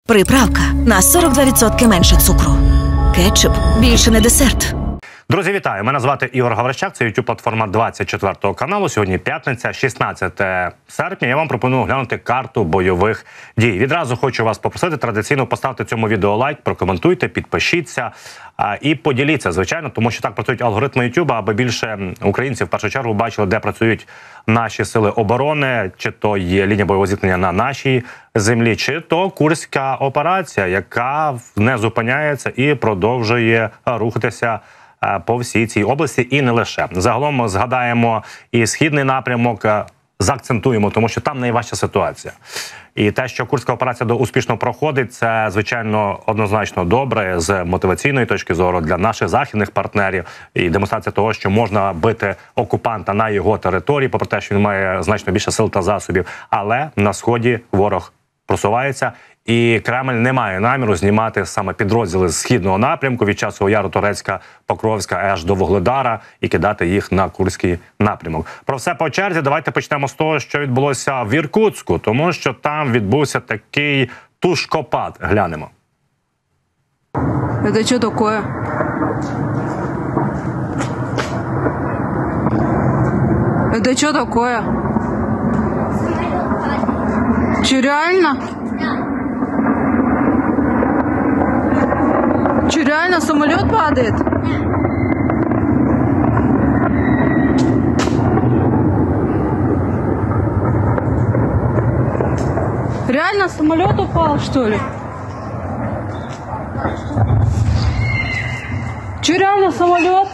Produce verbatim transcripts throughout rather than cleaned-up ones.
Приправка на сорок два відсотки менше цукру. Кетчуп більше не десерт. Друзі, вітаю! Мене звати Ігор Гаврищак, це ютуб-платформа двадцять четвертого каналу. Сьогодні п'ятниця, шістнадцяте серпня. Я вам пропоную глянути карту бойових дій. Відразу хочу вас попросити традиційно поставити цьому відео лайк, прокоментуйте, підпишіться а, і поділіться, звичайно, тому що так працюють алгоритми ютуба, аби більше українців в першу чергу бачили, де працюють наші сили оборони, чи то є лінія бойового зіткнення на нашій землі, чи то Курська операція, яка не зупиняється і продовжує рухатися по всій цій області, і не лише. Загалом згадаємо і східний напрямок, заакцентуємо, тому що там найважча ситуація. І те, що Курська операція успішно проходить, це, звичайно, однозначно добре з мотиваційної точки зору для наших західних партнерів і демонстрація того, що можна бити окупанта на його території, попри те, що він має значно більше сил та засобів. Але на Сході ворог просувається, і Кремль не має наміру знімати саме підрозділи з східного напрямку від Часового Яру, Торецька, Покровська аж до Вугледара і кидати їх на Курський напрямок. Про все по черзі. Давайте почнемо з того, що відбулося в Іркутську, тому що там відбувся такий тушкопад. Глянемо. Это что такое? Это что такое? Че, реально? Че, реально самолет падает? Реально самолет упал, что ли? Че, реально самолет?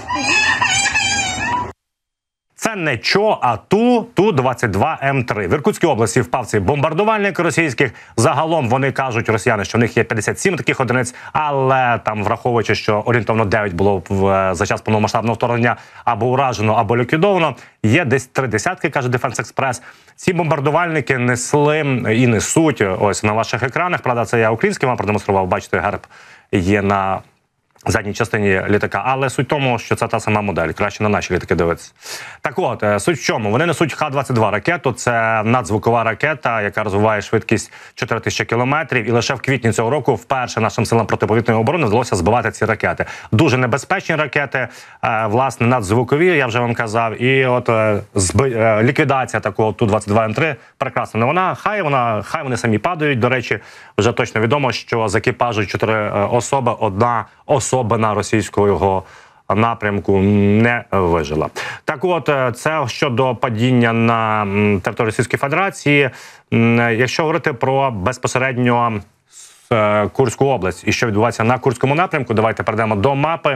Це не ЧО, а Ту, Ту двадцять два М три. В Іркутській області впав цей бомбардувальник російських. Загалом вони кажуть, росіяни, що в них є п'ятдесят сім таких одиниць, але там, враховуючи, що орієнтовно дев'ять було в, за час повномасштабного вторгнення або уражено, або ліквідовано, є десь три десятки, каже Дефенс Експрес. Ці бомбардувальники несли і несуть, ось на ваших екранах, правда, це я український вам продемонстрував, бачите, герб є на задній частині літака, але суть в тому, що це та сама модель, краще на наші літаки дивитися. Так от, суть в чому? Вони несуть Х двадцять два ракету, це надзвукова ракета, яка розвиває швидкість чотири тисячі кілометрів, і лише в квітні цього року вперше нашим силам протиповітряної оборони вдалося збивати ці ракети. Дуже небезпечні ракети, власне, надзвукові, я вже вам казав, і от зби... ліквідація такого Ту двадцять два М три прекрасна не вона, хай вона, хай вони самі падають, до речі, вже точно відомо, що з екіпажу чотири особи, одна особа особина російського напрямку не вижила. Так от, це щодо падіння на території Російської Федерації. Якщо говорити про безпосередньо Курську область і що відбувається на Курському напрямку, давайте перейдемо до мапи.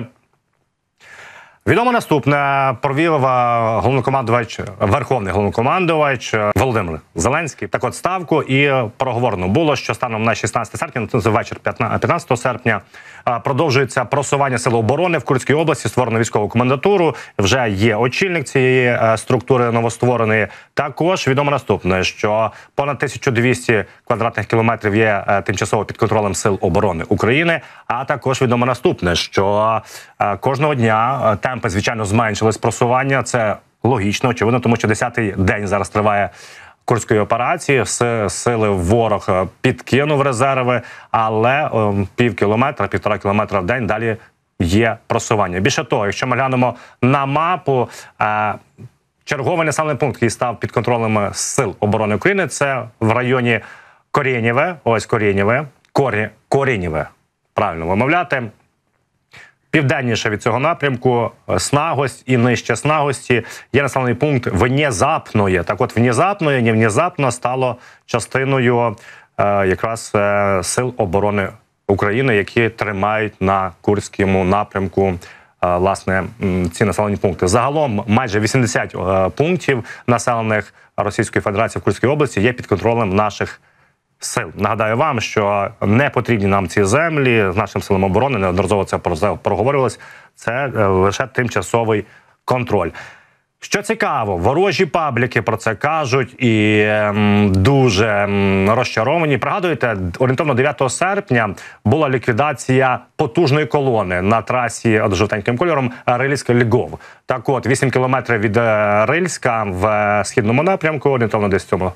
Відомо наступне, провів головнокомандувач, верховний головнокомандувач Володимир Зеленський. Так от, ставку і проговорено було, що станом на шістнадцяте серпня, це вечір п'ятнадцятого серпня, продовжується просування сил оборони в Курській області, створено військову комендатуру, вже є очільник цієї структури новоствореної. Також відомо наступне, що понад тисяча двісті квадратних кілометрів є тимчасово під контролем сил оборони України, а також відомо наступне, що кожного дня темпи, звичайно, зменшились просування, це логічно, очевидно, тому що десятий день зараз триває Курської операції, сили ворог підкинув резерви, але пів кілометра, півтора кілометра в день далі є просування. Більше того, якщо ми глянемо на мапу, черговий населений пункт, який став під контролем сил оборони України, це в районі Корєнєве, ось Корєнєве, Корі, Корєнєве, правильно вимовляти. Південніше від цього напрямку Снагость і нижче Снагості є населений пункт Внезапної. Так от, Внезапної, не внезапно стало частиною е, якраз е, сил оборони України, які тримають на Курському напрямку е, власне ці населені пункти. Загалом майже вісімдесят е, пунктів населених Російської Федерації в Курській області є під контролем наших сил. Нагадаю вам, що не потрібні нам ці землі, з нашим силам оборони, неодноразово це проговорювалось, це лише тимчасовий контроль. Що цікаво, ворожі пабліки про це кажуть і м, дуже м, розчаровані. Пригадуєте, орієнтовно дев'ятого серпня була ліквідація потужної колони на трасі з жовтеньким кольором Рильськ-Львів. Так от, вісім кілометрів від Рильська в східному напрямку, орієнтовно десь в цьому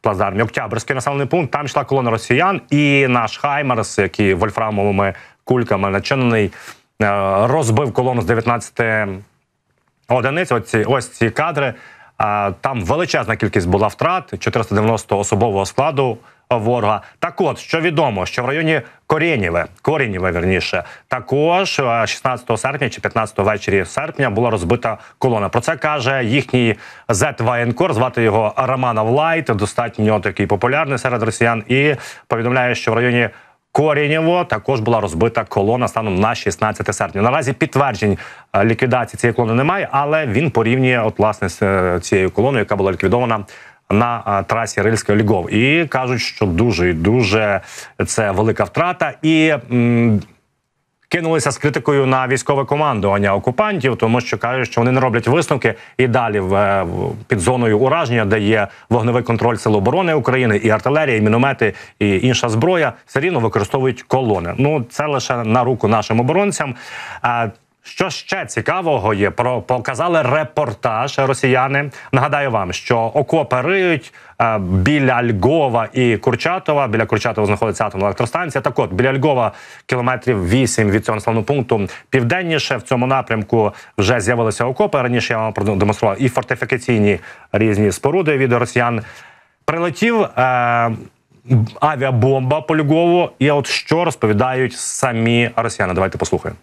плацдармі. Октябрьський населений пункт, там йшла колона росіян, і наш «Хаймерс», який вольфрамовими кульками начинений, розбив колону з дев'ятнадцяти одиниць. Ось ці, ось ці кадри. Там величезна кількість була втрат, чотириста дев'яносто особового складу ворога. Так от, що відомо, що в районі Коренєве, Коренєве, вірніше, також шістнадцятого серпня чи п'ятнадцятого ввечері серпня була розбита колона. Про це каже їхній зет-воєнкор, звати його Романов Лайт, достатньо такий популярний серед росіян, і повідомляє, що в районі Коренєво також була розбита колона станом на шістнадцяте серпня. Наразі підтверджень ліквідації цієї колони немає, але він порівнює от, власне, з цією колоною, яка була ліквідована на трасі Рильське-Львів. І кажуть, що дуже і дуже це велика втрата. І м, кинулися з критикою на військове командування окупантів, тому що кажуть, що вони не роблять висновки і далі в, під зоною ураження, де є вогневий контроль Сил оборони України, і артилерія, і міномети, і інша зброя, все рівно використовують колони. Ну, це лише на руку нашим оборонцям. Що ще цікавого є, про показали репортаж росіяни. Нагадаю вам, що окопи риють е, біля Львова і Курчатова. Біля Курчатова знаходиться атомна електростанція. Так от, біля Львова кілометрів вісім від цього населеного пункту південніше. В цьому напрямку вже з'явилися окопи. Раніше я вам продемонстрував і фортифікаційні різні споруди від росіян. Прилетів е, авіабомба по Львову. І от що розповідають самі росіяни. Давайте послухаємо.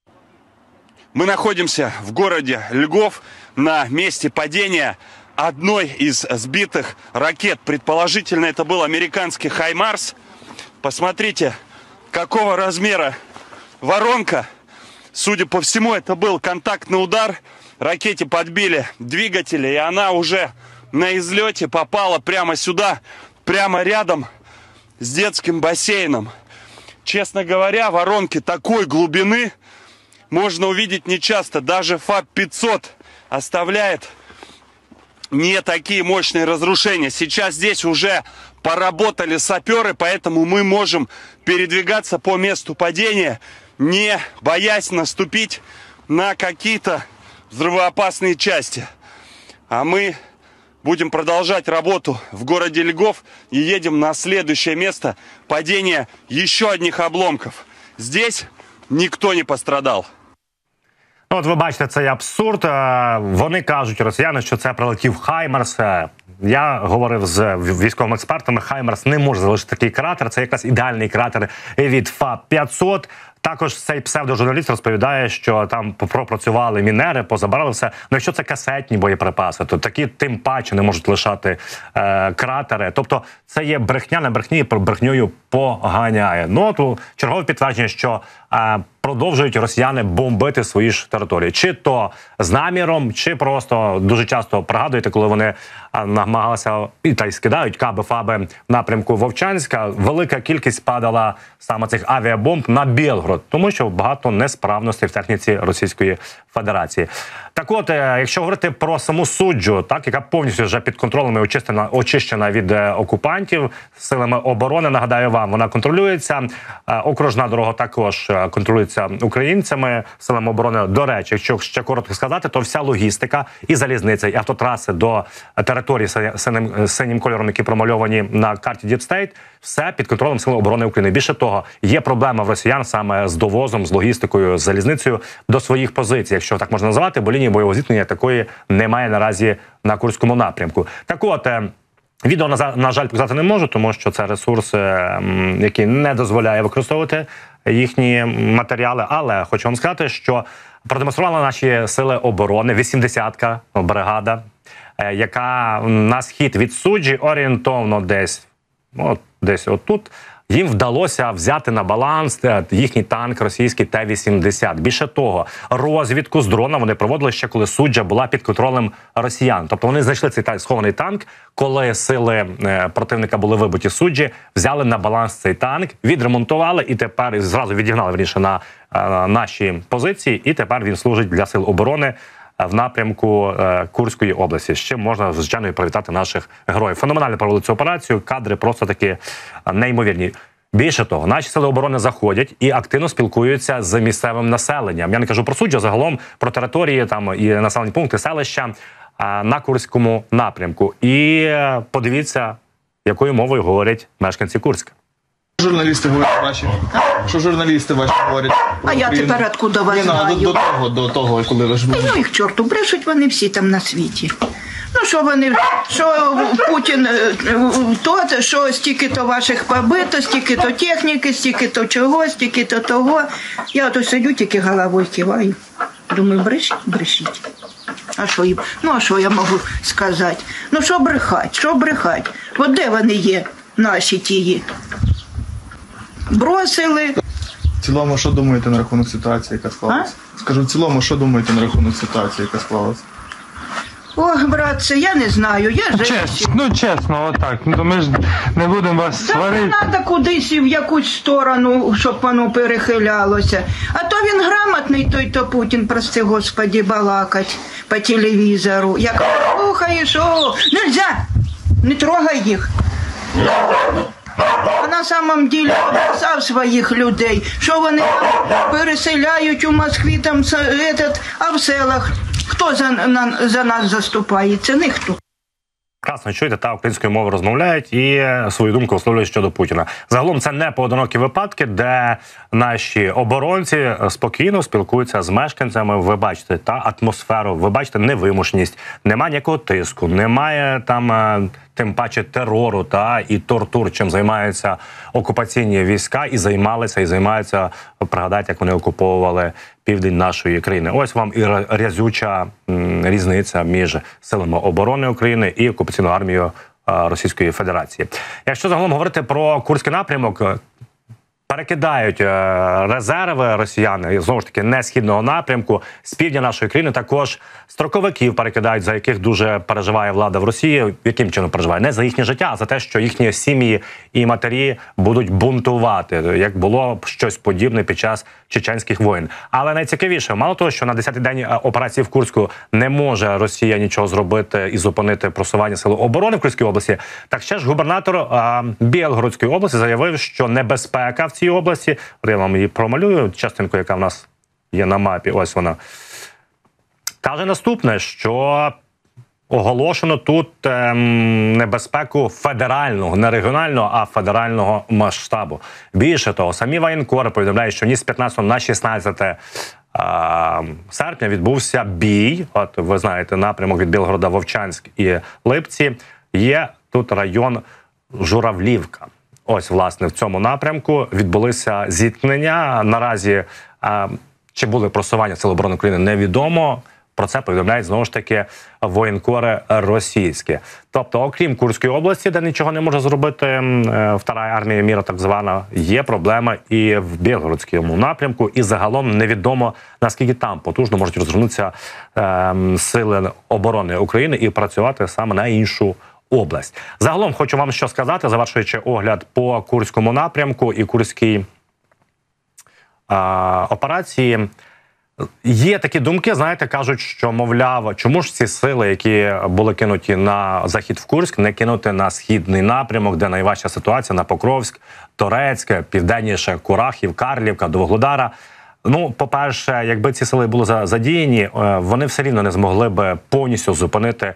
Мы находимся в городе Львов на месте падения одной из сбитых ракет. Предположительно, это был американский «Хаймарс». Посмотрите, какого размера воронка. Судя по всему, это был контактный удар. Ракете подбили двигатели, и она уже на излете попала прямо сюда, прямо рядом с детским бассейном. Честно говоря, воронки такой глубины можно увидеть нечасто. Даже ФАП пятьсот оставляет не такие мощные разрушения. Сейчас здесь уже поработали саперы, поэтому мы можем передвигаться по месту падения, не боясь наступить на какие-то взрывоопасные части. А мы будем продолжать работу в городе Львов и едем на следующее место падения еще одних обломков. Здесь ніхто не пострадав. Ну, от ви бачите, цей абсурд. Вони кажуть, росіяни, що це прилетів «Хаймерс». Я говорив з військовими експертами, «Хаймерс» не може залишити такий кратер. Це якраз ідеальний кратер від ФАП п'ятсот. Також цей псевдожурналіст розповідає, що там пропрацювали мінери, позабирали все. Ну, якщо це касетні боєприпаси, то такі тим паче не можуть лишати е, кратери. Тобто це є брехня на брехні, і брехньою поганяє. Ну, то чергове підтвердження, що е, продовжують росіяни бомбити свої ж території. Чи то з наміром, чи просто дуже часто пригадуєте, коли вони намагалися, і та й скидають каби-фаби в напрямку Вовчанська, велика кількість падала саме цих авіабомб на Білгород, тому що багато несправностей в техніці Російської Федерації. Так от, якщо говорити про саму суджу, так, яка повністю вже під контролем і очищена, очищена від окупантів силами оборони, нагадаю вам, вона контролюється. Окружна дорога також контролюється українцями, силами оборони. До речі, якщо ще коротко сказати, то вся логістика і залізниця, і автотраси до території синім, синім кольором, які промальовані на карті Deep State, все під контролем Сил оборони України. Більше того, є проблема в росіян саме з довозом, з логістикою, з залізницею до своїх позицій, якщо так можна назвати, бо лінії бойового зіткнення такої немає наразі на Курському напрямку. Так от, відео, на жаль, показати не можу, тому що це ресурс, який не дозволяє використовувати їхні матеріали, але хочу вам сказати, що продемонстрували наші сили оборони, вісімдесятка бригада, яка на схід від суджі орієнтовно десь, от, десь отут, їм вдалося взяти на баланс їхній танк російський Т вісімдесят. Більше того, розвідку з дрона вони проводили ще, коли суджа була під контролем росіян. Тобто вони знайшли цей схований танк, коли сили противника були вибиті з суджі, взяли на баланс цей танк, відремонтували і тепер зразу відігнали, верніше, на наші позиції, і тепер він служить для сил оборони в напрямку е, Курської області. З чим можна, звичайно, привітати наших героїв. Феноменально провели цю операцію, кадри просто такі неймовірні. Більше того, наші сили оборони заходять і активно спілкуються з місцевим населенням. Я не кажу про суджу, загалом про території там і населені пункти, селища е, на Курському напрямку. І е, подивіться, якою мовою говорять мешканці Курська. Журналісти говорять ваші. Що журналісти ваші говорять? А я тепер откуда вас знаю? До того, до того, коли ви ж були. Ну їх чорту, брешуть вони всі там на світі. Ну що вони, що Путін, то, що стільки-то ваших побито, стільки-то техніки, стільки-то чого, стільки-то того. Я ото сидю, тільки головою киваю. Думаю, брешіть, брешіть. А що їм? Ну, а що я можу сказати? Ну, що брехать, що брехать? От де вони є, наші тії? Бросили. В цілому, що думаєте на рахунок ситуації, яка склалася? Скажу, в цілому, що думаєте на рахунок ситуації, яка склалася? Ох, братце, я не знаю, я Чесно, женщина. ну чесно, отак. Ну, ми ж не будемо вас Та не сварити. треба кудись в якусь сторону, щоб воно перехилялося. А то він грамотний, той то Путін, прости господи, балакать по телевізору. Як слухаєш, о, нельзя, не трогай їх. А на самом деле обіцяв своїх людей, що вони там переселяють у Москві, там, этот, а в селах. Хто за, на, за нас заступається? Ніхто. Класно чуєте, та українською мовою розмовляють і свою думку висловлюють щодо Путіна. Загалом це не поодинокі випадки, де наші оборонці спокійно спілкуються з мешканцями. Ви бачите та атмосферу, ви бачите невимушеність, немає ніякого тиску, немає там тим паче терору та і тортур, чим займаються окупаційні війська і займалися, і займаються, пригадайте, як вони окуповували південь нашої країни. Ось вам і разюча різниця між силами оборони України і окупаційною армією Російської Федерації. Якщо загалом говорити про Курський напрямок, перекидають резерви росіяни, знову ж таки, не східного напрямку, з півдня нашої країни також строковиків перекидають, за яких дуже переживає влада в Росії. Яким чином переживає? Не за їхнє життя, а за те, що їхні сім'ї і матері будуть бунтувати, як було щось подібне під час чеченських воєн. Але найцікавіше, мало того, що на десятий день операції в Курську не може Росія нічого зробити і зупинити просування Сил оборони в Курській області, так ще ж губернатор а, Білгородської області заявив, що небезпека в цій області, я вам її промалюю, частинку, яка в нас є на мапі, ось вона, каже наступне, що оголошено тут ем, небезпеку федерального, не регіонального, а федерального масштабу. Більше того, самі воєнкори повідомляють, що ні з п'ятнадцятого на шістнадцяте серпня відбувся бій. От ви знаєте, напрямок від Білгорода, Вовчанськ і Липці. Є тут район Журавлівка. Ось, власне, в цьому напрямку відбулися зіткнення. Наразі а, чи були просування Сил оборони України, невідомо. Про це повідомляють, знову ж таки, воєнкори російські. Тобто, окрім Курської області, де нічого не може зробити Втора армія міра, так звана, є проблема і в Білгородському напрямку. І загалом невідомо, наскільки там потужно можуть розгорнутися е, сили оборони України і працювати саме на іншу область. Загалом хочу вам що сказати, завершуючи огляд по Курському напрямку і Курській е, операції. Є такі думки, знаєте, кажуть, що, мовляв, чому ж ці сили, які були кинуті на захід в Курськ, не кинути на східний напрямок, де найважча ситуація, на Покровськ, Торецьке, південніше Курахів, Карлівка, до Вугледара. Ну, по-перше, якби ці сили були задіяні, вони все рівно не змогли би повністю зупинити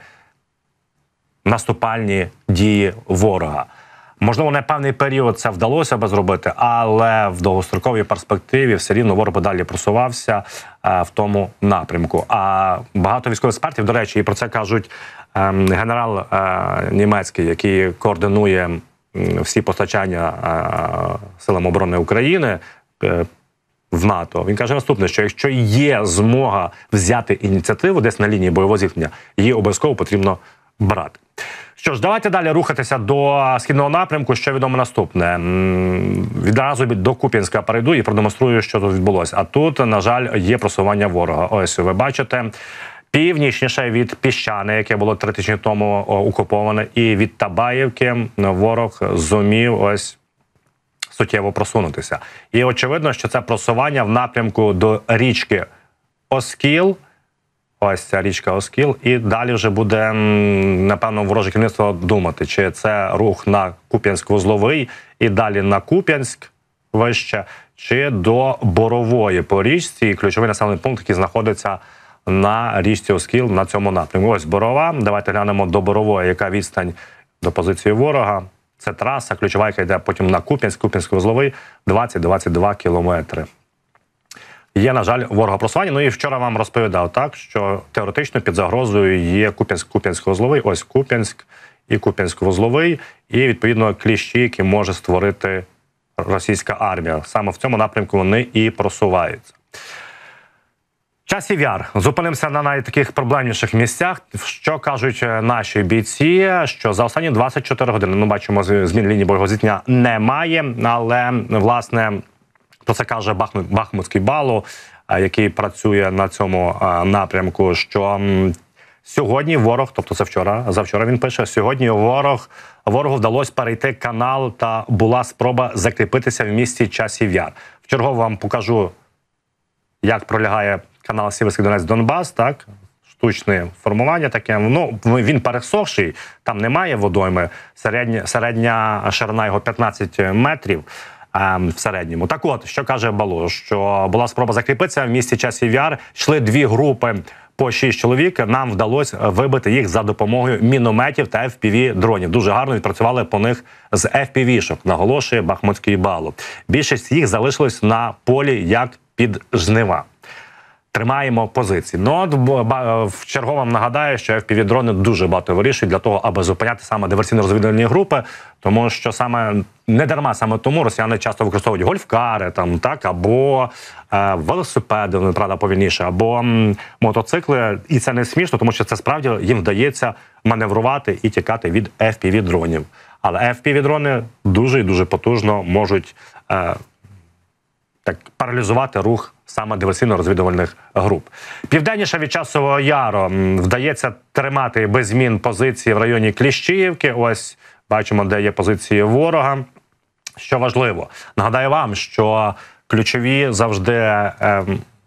наступальні дії ворога. Можливо, на певний період це вдалося би зробити, але в довгостроковій перспективі все рівно ворог би далі просувався е, в тому напрямку. А багато військових експертів, до речі, і про це кажуть е, генерал е, німецький, який координує е, всі постачання е, силам оборони України е, в НАТО. Він каже наступне, що якщо є змога взяти ініціативу десь на лінії бойового зіткнення, її обов'язково потрібно брати. Що ж, давайте далі рухатися до східного напрямку. Що відомо наступне. Відразу до Куп'янська перейду і продемонструю, що тут відбулося. А тут, на жаль, є просування ворога. Ось ви бачите, північніше від Піщани, яке було три тижні тому окуповане, і від Табаївки ворог зумів ось суттєво просунутися. І очевидно, що це просування в напрямку до річки Оскіл. Ось ця річка Оскіл. І далі вже буде, напевно, вороже керівництво думати, чи це рух на Куп'янськ-Вузловий і далі на Куп'янськ вище, чи до Борової по річці, ключовий населений пункт, який знаходиться на річці Оскіл на цьому напрямку. Ось Борова. Давайте глянемо до Борової, яка відстань до позиції ворога. Це траса ключова, яка йде потім на Куп'янськ, Куп'янськ-Вузловий, двадцять - двадцять два кілометри. Є, на жаль, ворога просування. Ну і вчора вам розповідав так, що теоретично під загрозою є Куп'янськ, Куп'янськ-Вузловий, ось Куп'янськ і Куп'янськ-Вузловий, і, відповідно, кліщі, які може створити російська армія. Саме в цьому напрямку вони і просуваються. Часів Яр. Зупинимося на найтаких проблемніших місцях. Що кажуть наші бійці, що за останні двадцять чотири години, ну, бачимо, змін лінії бойового зіткнення немає, але, власне, про це каже Бахмут, Бахмутський Балу, який працює на цьому напрямку, що сьогодні ворог, тобто це вчора, завчора він пише, сьогодні ворог, ворогу вдалося перейти канал та була спроба закріпитися в місті Часів Яр. Вчергово вам покажу, як пролягає канал Сіверський Донець-Донбас, так? Штучне формування таке. Ну, він пересохший, там немає водойми, середня, середня ширина його п'ятнадцять метрів. В середньому. Так от, що каже Балу, що була спроба закріпитися в місті Часів Яр, йшли дві групи по шість чоловік, нам вдалося вибити їх за допомогою мінометів та еф пі ві-дронів. Дуже гарно відпрацювали по них з еф пі ві-шок, наголошує Бахмутський Балу. Більшість їх залишилось на полі як під жнива. Тримаємо позиції. Ну, от в чергово вам нагадаю, що еф пі ві-дрони дуже багато вирішують для того, аби зупиняти саме диверсійно-розвідувальні групи, тому що саме не дарма, саме тому росіяни часто використовують гольфкари, там, так, або е, велосипеди, вони, правда, повільніше, або м, мотоцикли. І це не смішно, тому що це справді їм вдається маневрувати і тікати від еф пі ві-дронів. Але еф пі ві-дрони дуже і дуже потужно можуть е, так, паралізувати рух саме диверсійно-розвідувальних груп. Південніше від Часового Яру вдається тримати без змін позиції в районі Кліщіївки. Ось бачимо, де є позиції ворога. Що важливо, нагадаю вам, що ключові завжди е,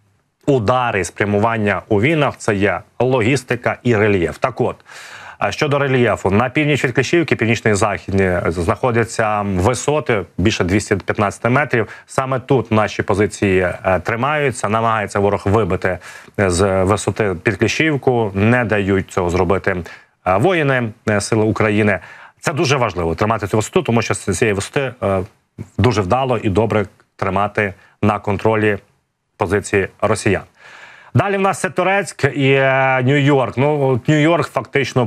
удари спрямування у війнах – це є логістика і рельєф. Так от, щодо рельєфу, на північ від Кліщіївки, північний і західні, знаходяться висоти більше двісті п'ятнадцять метрів. Саме тут наші позиції тримаються, намагається ворог вибити з висоти під Кліщіївку, не дають цього зробити воїни Сили України. Це дуже важливо, тримати цю висоту, тому що з цієї висоти дуже вдало і добре тримати на контролі позиції росіян. Далі в нас це Торецьк і Нью-Йорк. Ну, Нью-Йорк фактично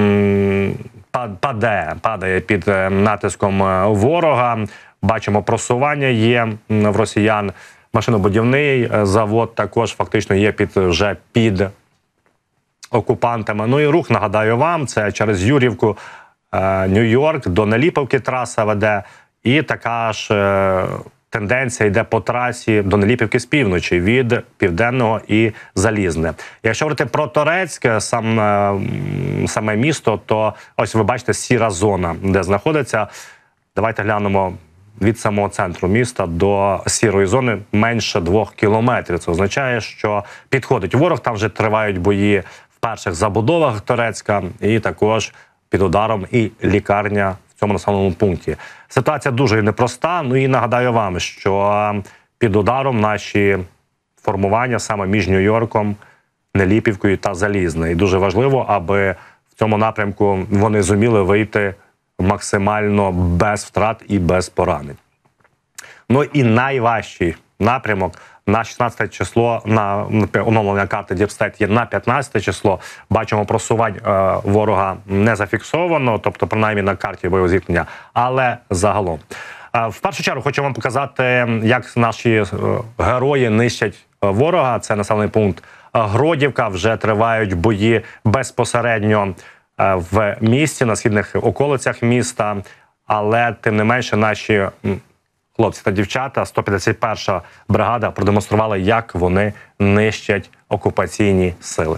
падає, падає під натиском ворога. Бачимо, просування є в росіян. Машинобудівний завод також фактично є під, вже під окупантами. Ну і рух, нагадаю вам, це через Юрівку, Нью-Йорк, до Неліповки траса веде. І така ж тенденція йде по трасі до Неліпівки з півночі, від Південного і Залізне. Якщо говорити про Торецьк, сам, саме місто, то ось ви бачите сіра зона, де знаходиться. Давайте глянемо від самого центру міста до сірої зони менше двох кілометрів. Це означає, що підходить ворог, там вже тривають бої в перших забудовах Торецька, і також під ударом і лікарня в цьому населеному пункті. Ситуація дуже непроста, ну і нагадаю вам, що під ударом наші формування саме між Нью-Йорком, Неліпівкою та Залізне. І дуже важливо, аби в цьому напрямку вони зуміли вийти максимально без втрат і без поранень. Ну і найважчий напрямок на шістнадцяте число, на оновлення карти Діпстейт є на п'ятнадцяте число. Бачимо, просувань е, ворога не зафіксовано, тобто принаймні на карті бойового зіткнення, але загалом. Е, в першу чергу хочу вам показати, як наші е, герої нищать ворога. Це населений пункт Гродівка, вже тривають бої безпосередньо е, в місті, на східних околицях міста, але тим не менше наші хлопці та дівчата, сто п'ятдесят перша бригада, продемонстрували, як вони нищать окупаційні сили.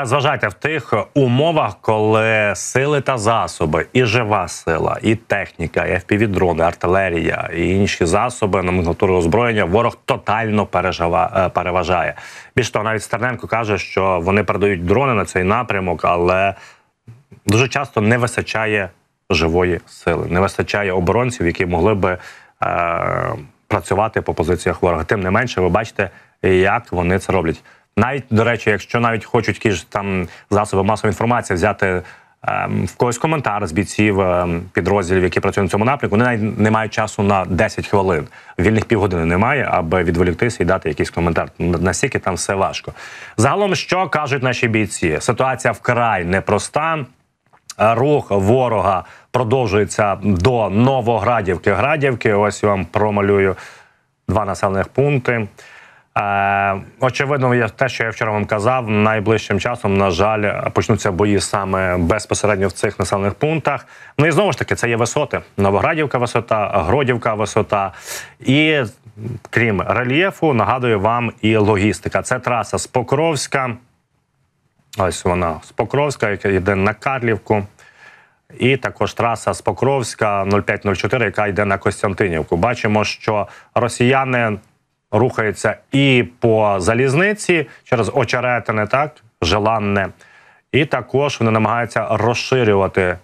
зважайте, в тих умовах, коли сили та засоби, і жива сила, і техніка, і еф пі ві-дрони, артилерія, і інші засоби номенклатури озброєння, ворог тотально пережива, переважає. Більше того, навіть Стерненко каже, що вони передають дрони на цей напрямок, але дуже часто не вистачає живої сили, не вистачає оборонців, які могли би е, працювати по позиціях ворога. Тим не менше, ви бачите, як вони це роблять. Навіть, до речі, якщо навіть хочуть ті ж там засоби масової інформації взяти е, в когось коментар з бійців е, підрозділів, які працюють на цьому напрямку, вони навіть не мають часу на десять хвилин. Вільних півгодини немає, аби відволіктися і дати якийсь коментар. Настільки там все важко. Загалом, що кажуть наші бійці? Ситуація вкрай непроста. Рух ворога продовжується до Новоградівки. Градівки, ось я вам промалюю два населених пункти. Е, очевидно, є те, що я вчора вам казав, найближчим часом, на жаль, почнуться бої саме безпосередньо в цих населених пунктах. Ну і знову ж таки, це є висоти. Новоградівка висота, Гродівка висота. І крім рельєфу, нагадую вам і логістика. Це траса з Покровська, ось вона з Покровська, яка йде на Карлівку. І також траса з Покровська нуль п'ять нуль чотири, яка йде на Костянтинівку. Бачимо, що росіяни рухаються і по залізниці через Очеретине, так, Желанне. І також вони намагаються розширювати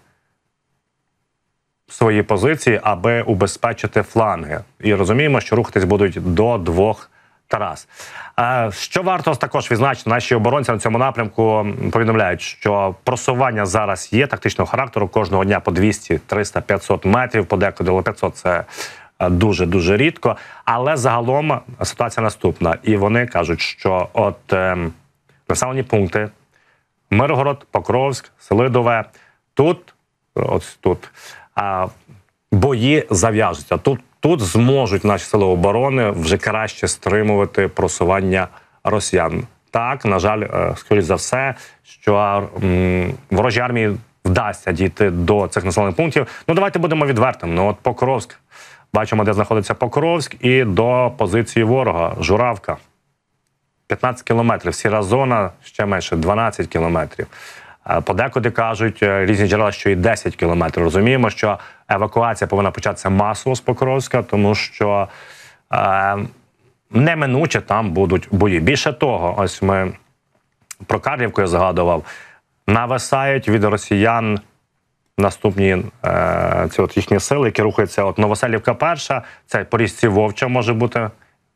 свої позиції, аби убезпечити фланги. І розуміємо, що рухатись будуть до двох трас. Що варто також відзначити, наші оборонці на цьому напрямку повідомляють, що просування зараз є тактичного характеру, кожного дня по двісті, триста, п'ятсот метрів, подекуди п'ятсот – це дуже-дуже рідко. Але загалом ситуація наступна. І вони кажуть, що от е, населені пункти Миргород, Покровськ, Селидове, тут, ось тут, е, бої зав'яжуться. Тут Тут зможуть наші сили оборони вже краще стримувати просування росіян. Так, на жаль, скоріш за все, що м, ворожій армії вдасться дійти до цих населених пунктів. Ну, давайте будемо відвертими. Ну, от Покровськ, бачимо, де знаходиться Покровськ, і до позиції ворога, Журавка. п'ятнадцять кілометрів, сіра зона, ще менше, дванадцять кілометрів. Подекуди кажуть різні джерела, що і десять кілометрів. Розуміємо, що евакуація повинна початися масово з Покровська, тому що е, неминуче там будуть бої. Більше того, ось ми про Карлівку я згадував, нависають від росіян наступні е, ці от їхні сили, які рухаються. От Новоселівка перша, це по річці Вовча може бути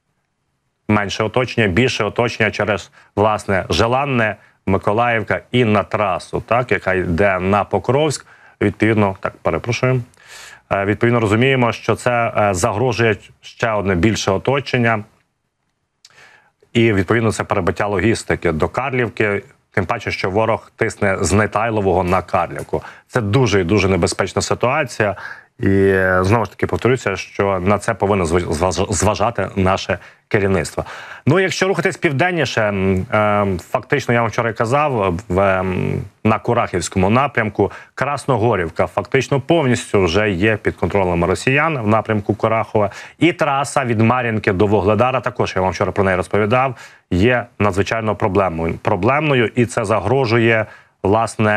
менше оточення, більше оточення через, власне, Желанне, Миколаївка і на трасу, так, яка йде на Покровськ. Відповідно, так, перепрошую, відповідно розуміємо, що це загрожує ще одне більше оточення. І, відповідно, це перебиття логістики до Карлівки, тим паче, що ворог тисне з Нетайлового на Карлівку. Це дуже і дуже небезпечна ситуація. І, знову ж таки, повторюся, що на це повинно зважати наше керівництво. Ну, якщо рухатись південніше, фактично, я вам вчора казав, в, на Курахівському напрямку Красногорівка фактично повністю вже є під контролем росіян в напрямку Курахова. І траса від Мар'їнки до Вугледара, також я вам вчора про неї розповідав, є надзвичайно проблемною. проблемною і це загрожує, власне,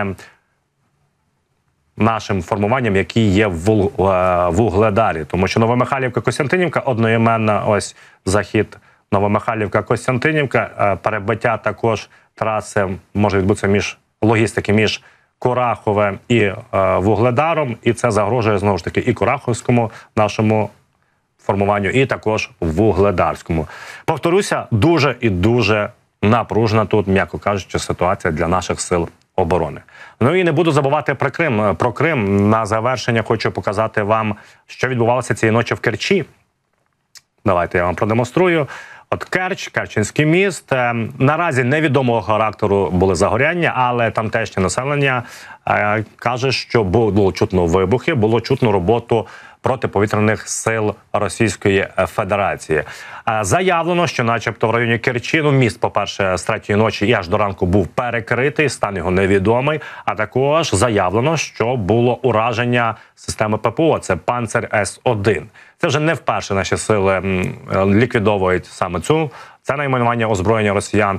нашим формуванням, які є в Вугледарі. Тому що Новомихайлівка-Костянтинівка одноіменна, ось захід Новомихайлівка-Костянтинівка, перебиття також траси може відбутися між логістики між Кураховим і е, Вугледаром, і це загрожує, знову ж таки, і Кураховському нашому формуванню, і також Вугледарському. Повторюся, дуже і дуже напружена тут, м'яко кажучи, ситуація для наших сил оборони. Ну і не буду забувати про Крим. Про Крим. На завершення хочу показати вам, що відбувалося цієї ночі в Керчі. Давайте я вам продемонструю. От Керч, Керченський міст. Наразі невідомого характеру були загоряння, але тамтешнє населення е, каже, що було чутно вибухи, було чутно роботу протиповітряних сил Російської Федерації. Заявлено, що начебто в районі Керчі, ну, міст, по-перше, з третьої ночі і аж до ранку був перекритий, стан його невідомий, а також заявлено, що було ураження системи ППО, це Панцер С один. Це вже не вперше наші сили ліквідовують саме цю, це найменування озброєння росіян.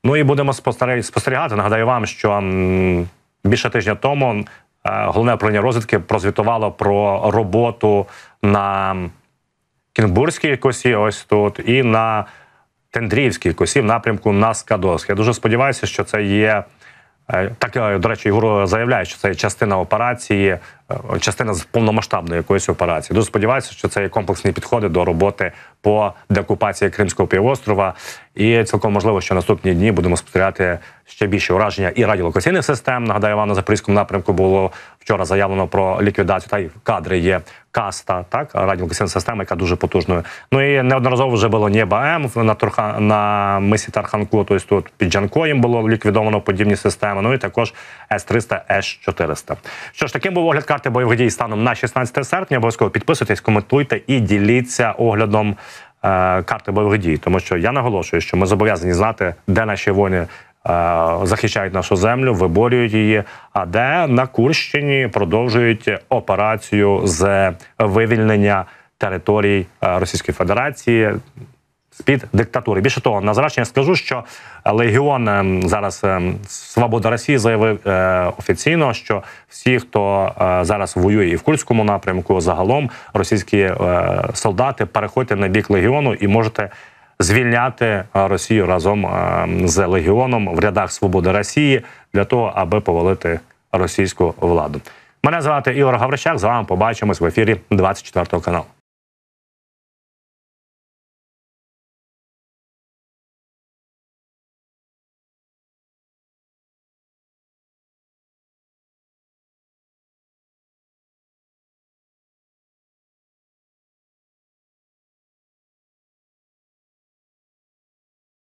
Ну і будемо спостерігати. Нагадаю вам, що м, більше тижня тому е, Головне управління розвідки прозвітувало про роботу на Кінбурзькій косі, ось тут, і на Тендрівській косі в напрямку на Скадовськ. Я дуже сподіваюся, що це є, так, до речі, Ігор заявляє, що це є частина операції, частина з повномасштабної якоїсь операції. Дуже сподіваюся, що це є комплексні підходи до роботи по деокупації Кримського півострова. І цілком можливо, що наступні дні будемо спостерігати ще більше ураження і радіолокаційних систем. Нагадаю вам, на Запорізькому напрямку було вчора заявлено про ліквідацію, та й кадри є Каста, так, радіолокаційна система, яка дуже потужною. Ну і неодноразово вже було Нєба-М на, Турха... на мисі Тарханку, тобто тут під Джанкоєм було ліквідовано подібні системи, ну і також С триста, С чотириста. Що ж, таким був огляд карти бойових дій станом на шістнадцяте серпня. Обов'язково підписуйтесь, коментуйте і діліться оглядом е, карти бойових дій, тому що я наголошую, що ми зобов'язані знати, де наші воїни захищають нашу землю, виборюють її, а де на Курщині продовжують операцію з вивільнення територій Російської Федерації з-під диктатури. Більше того, на завершення скажу, що Легіон зараз «Свобода Росії» заявив офіційно, що всі, хто зараз воює і в Курському напрямку, загалом російські солдати, переходьте на бік Легіону і можете звільняти Росію разом з Легіоном в рядах «Свободи Росії» для того, аби повалити російську владу. Мене звати Ігор Гаврищак, з вами побачимось в ефірі двадцять четвертого каналу.